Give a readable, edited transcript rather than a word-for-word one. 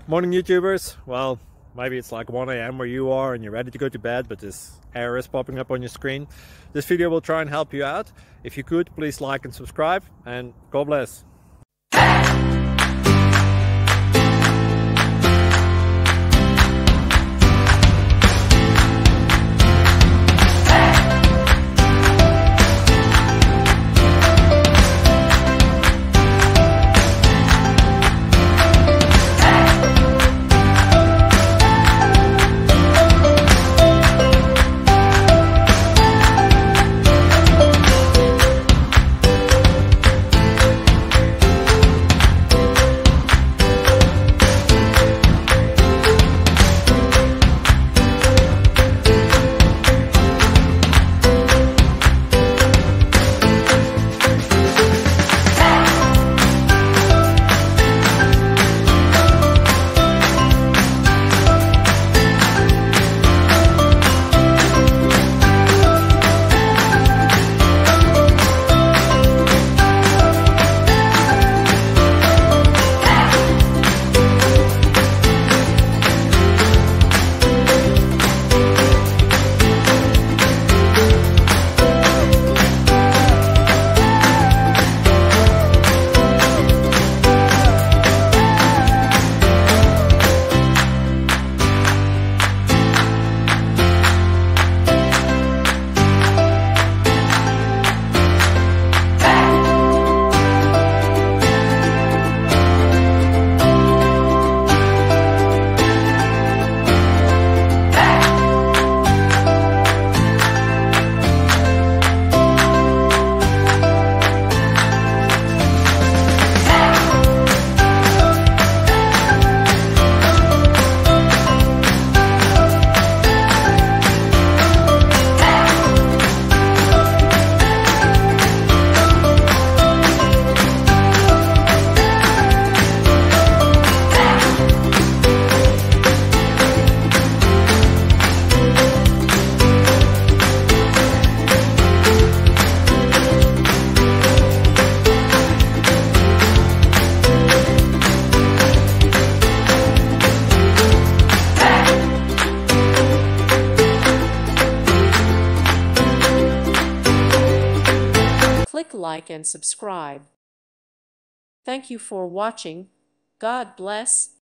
Morning YouTubers. Well, maybe it's like 1 a.m. where you are and you're ready to go to bed, but this error is popping up on your screen. This video will try and help you out. If you could, please like and subscribe, and God bless. Click like and subscribe. Thank you for watching. God bless.